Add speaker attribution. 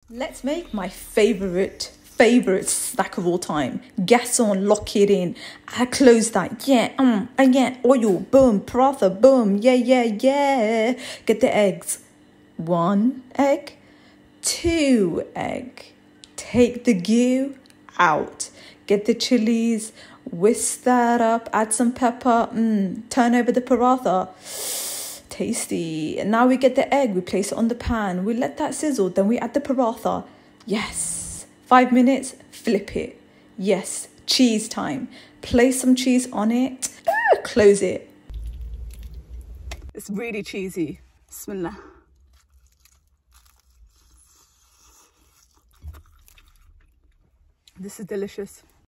Speaker 1: Let's make my favorite snack of all time. Gas on, lock it in. I close that. Yeah, oil, boom, paratha, boom. Yeah. Get the eggs. 1 egg, 2 egg. Take the goo out. Get the chilies. Whisk that up. Add some pepper. Turn over the paratha. Tasty. And now we get the egg, we place it on the pan, we let that sizzle, then we add the paratha. Yes. 5 minutes, flip it. Yes. Cheese time. Place some cheese on it. Close it. It's really cheesy. Bismillah. This is delicious.